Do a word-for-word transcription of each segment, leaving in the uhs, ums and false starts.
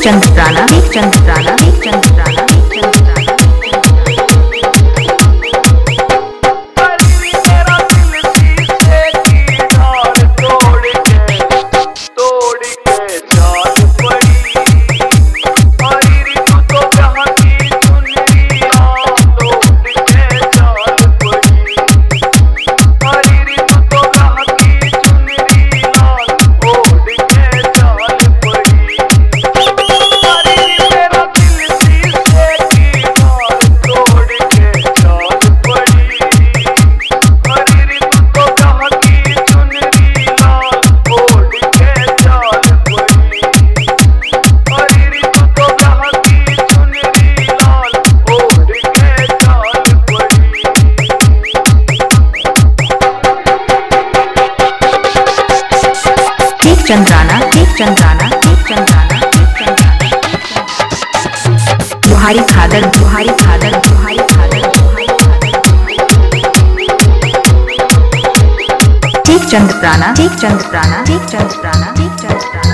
चंद्राना ठीक चंद्राना ठीक चंद्राना ठीक चंद्राना चंद्राना ठीक चंद्राना ठीक चंद्राना ठीक चंद्राना बुहारी खादर बुहारी खादर बुहारी खादर ठीक चंद्राना ठीक चंद्राना ठीक चंद्राना ठीक चंद्राना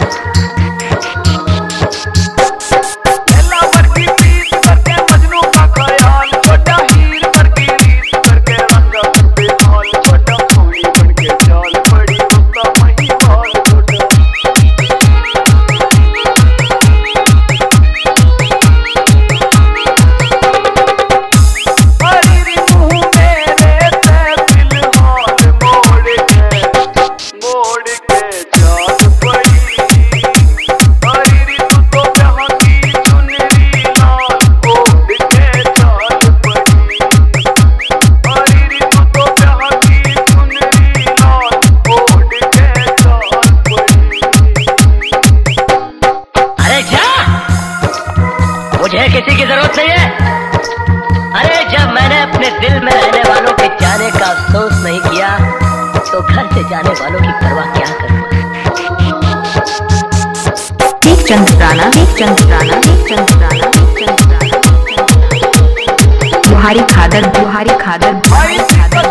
मुझे किसी की जरूरत नहीं है। अरे जब मैंने अपने दिल में रहने वालों के जाने का अफसोस नहीं किया तो घर से जाने वालों की परवाह क्या करूंगा। ठीक चंद्राना ठीक चंद्राना ठीक चंद्राना ठीक चंद्राना बुहारी खादर बुहारी खादर बुहारी खादर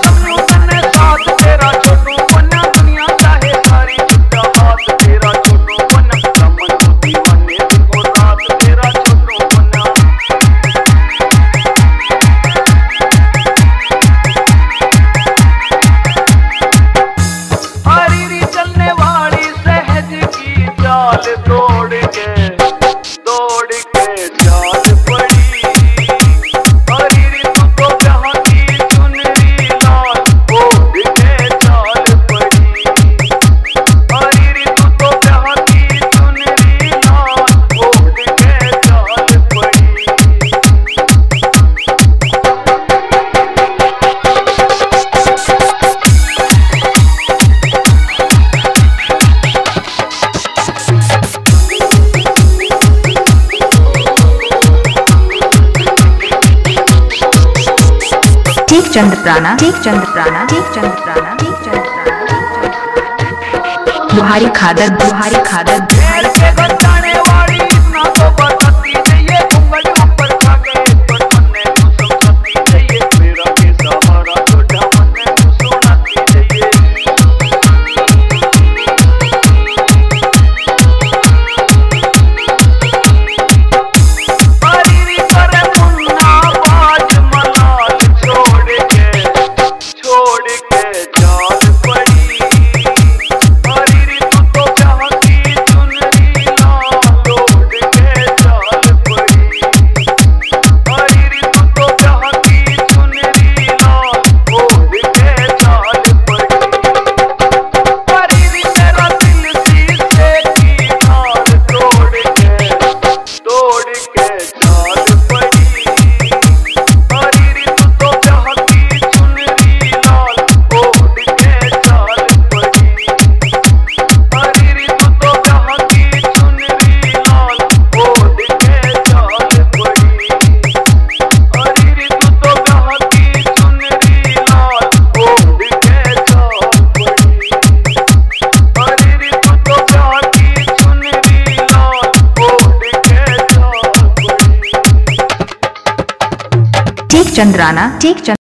चंद्राना ठीक चंद्राना ठीक चंद्राना ठीक चंद्राना बुहारी खादर बुहारी खादर बुहारी खादर चंद्राना ठीक